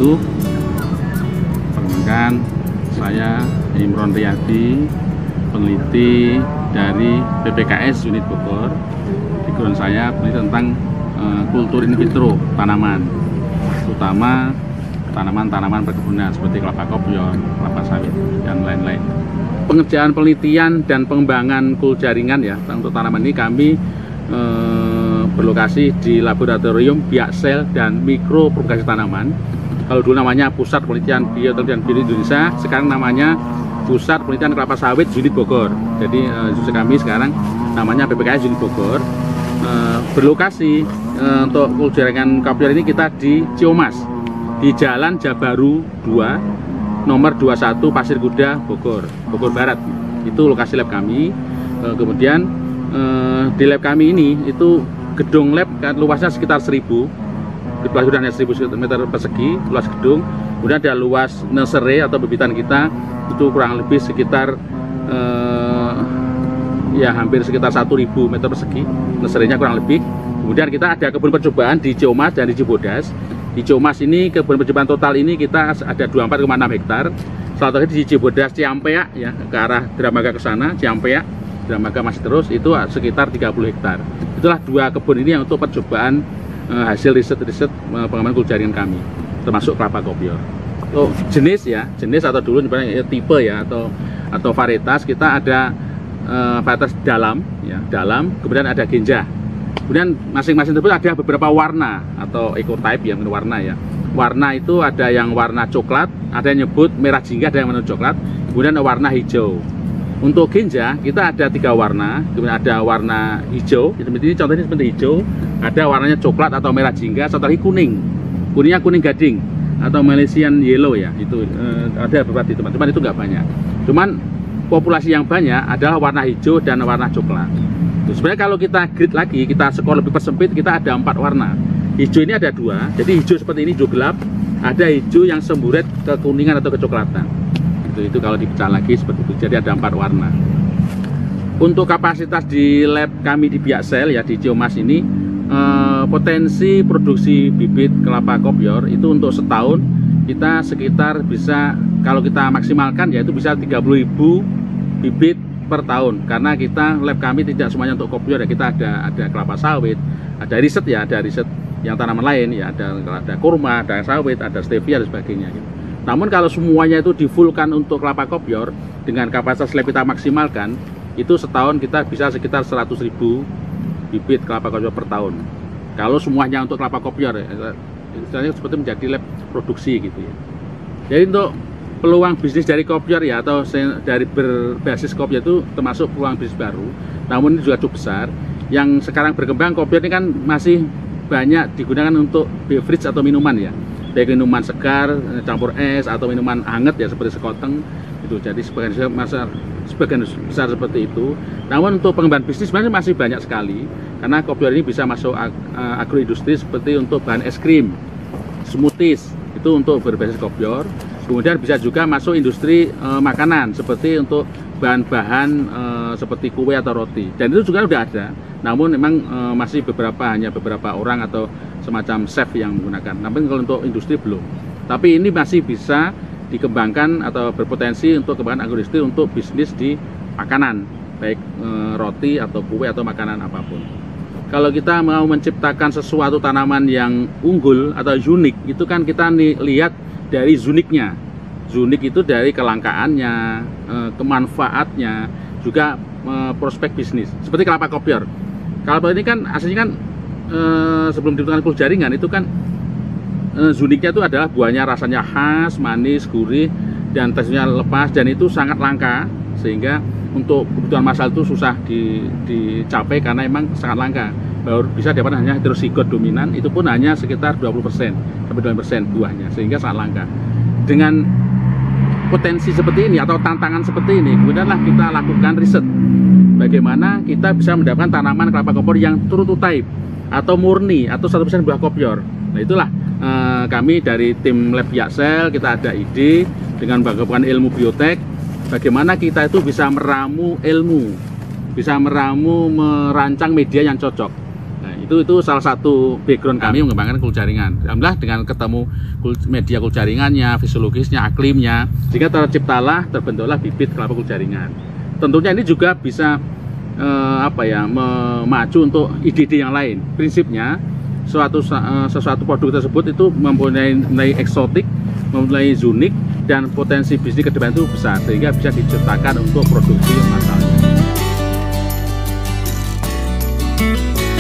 wabarakatuh. Perkenalkan, saya Imron Riyadi, peneliti dari PPKS Unit Bogor. Background saya peneliti tentang kultur in vitro tanaman, terutama tanaman-tanaman perkebunan seperti kelapa kopior, kelapa sawit, dan lain-lain. Pengerjaan penelitian dan pengembangan jaringan ya untuk tanaman ini kami berlokasi di Laboratorium Biaksel dan Mikropropagasi Tanaman. Kalau dulu namanya Pusat Penelitian Bioteknologi dan Biologi Indonesia, sekarang namanya Pusat Penelitian Kelapa Sawit Unit Bogor. Jadi kami sekarang namanya PPKS Unit Bogor. Berlokasi untuk jaringan kopior ini kita di Ciumas, di Jalan Jabaru 2, nomor 21 Pasir Kuda, Bogor Barat. Itu lokasi lab kami. Kemudian di lab kami ini itu gedung lab kan luasnya sekitar 1000, luasnya 1000 meter persegi luas gedung. Kemudian ada luas nursery atau bebitan kita itu kurang lebih sekitar hampir sekitar 1000 meter persegi nursery-nya kurang lebih. Kemudian kita ada kebun percobaan di Ciumas dan di Cibodas. Di Ciumas ini kebun percobaan total ini kita ada 24,6 hektar. Salah satunya di Cibodas Ciampea ya, ke arah Dramaga ke sana, Ciampea, Dramaga masih terus itu sekitar 30 hektar. Itulah dua kebun ini yang untuk percobaan hasil riset pengembangan jaringan kami, termasuk kelapa kopior. Oh, jenis atau dulu sebenarnya tipe ya atau varietas kita ada varietas dalam, kemudian ada genjah. Kemudian masing-masing tersebut ada beberapa warna atau ecotype yang warna ya. Warna itu ada yang warna coklat, ada yang nyebut merah jingga, ada yang warna coklat, kemudian ada warna hijau. Untuk genjah kita ada 3 warna, kemudian ada warna hijau, ini contohnya seperti hijau, ada warnanya coklat atau merah jingga, satu lagi kuningnya kuning gading atau Malaysian yellow ya, itu ada beberapa di teman-teman, itu nggak banyak. Cuman populasi yang banyak adalah warna hijau dan warna coklat. Sebenarnya kalau kita grid lagi, kita skor lebih persempit, kita ada 4 warna. Hijau ini ada 2, jadi hijau seperti ini, hijau gelap, ada hijau yang semburat kekuningan atau kecoklatan. Itu kalau dipecah lagi seperti itu, jadi ada 4 warna. Untuk kapasitas di lab kami di Biaksel ya di Ciumas ini, potensi produksi bibit kelapa kopior itu untuk setahun kita sekitar bisa, kalau kita maksimalkan ya itu bisa 30.000 bibit per tahun, karena kita lab kami tidak semuanya untuk kopior ya, kita ada kelapa sawit, ada riset yang tanaman lain ya, ada kurma, ada sawit, ada stevia dan sebagainya gitu. Namun kalau semuanya itu difullkan untuk kelapa kopior dengan kapasitas lab kita maksimalkan, itu setahun kita bisa sekitar 100.000 bibit kelapa kopior per tahun. Kalau semuanya untuk kelapa kopior ya, istilahnya seperti menjadi lab produksi gitu ya. Jadi untuk peluang bisnis dari kopior ya, atau dari berbasis kopior itu termasuk peluang bisnis baru, namun ini juga cukup besar. Yang sekarang berkembang kopior ini kan masih banyak digunakan untuk beverage atau minuman ya, baik minuman segar, campur es, atau minuman hangat ya seperti sekoteng itu. Jadi sebagian besar seperti itu. Namun untuk pengembangan bisnis sebenarnya masih banyak sekali, karena kopior ini bisa masuk agroindustri seperti untuk bahan es krim, smoothies, itu untuk berbasis kopior. Kemudian bisa juga masuk industri makanan seperti untuk bahan-bahan seperti kue atau roti, dan itu juga sudah ada. Namun memang masih hanya beberapa orang atau semacam chef yang menggunakan. Namun kalau untuk industri belum. Tapi ini masih bisa dikembangkan atau berpotensi untuk kembangkan agroindustri untuk bisnis di makanan, baik roti atau kue atau makanan apapun. Kalau kita mau menciptakan sesuatu tanaman yang unggul atau unik, itu kan kita lihat dari uniknya. Unik itu dari kelangkaannya, kemanfaatnya, juga prospek bisnis. Seperti kelapa kopior. Kelapa ini kan aslinya kan sebelum ditentukan jaringan itu kan uniknya itu adalah buahnya rasanya khas, manis, gurih, dan teksturnya lepas, dan itu sangat langka, sehingga untuk kebutuhan massal itu susah dicapai karena memang sangat langka. Baru bisa dapat hanya heterozigot dominan, itu pun hanya sekitar 20% sampai 20% buahnya, sehingga sangat langka. Dengan potensi seperti ini atau tantangan seperti ini, kemudianlah kita lakukan riset bagaimana kita bisa mendapatkan tanaman kelapa kopior yang true to type atau murni atau 100% buah kopior. Nah itulah kami dari tim lab Biaksel, kita ada ide dengan menggabungkan ilmu biotek, bagaimana kita itu bisa meramu ilmu, bisa merancang media yang cocok. Nah, itu salah satu background kami mengembangkan kul jaringan. Alhamdulillah dengan ketemu media kul jaringannya, fisiologisnya, aklimnya, sehingga terciptalah, terbentuklah bibit kelapa kul jaringan. Tentunya ini juga bisa memacu untuk ide-ide yang lain. Prinsipnya sesuatu produk tersebut itu mempunyai nilai eksotik, mempunyai unik, dan potensi bisnis ke depan itu besar, sehingga bisa diciptakan untuk produksi masalnya.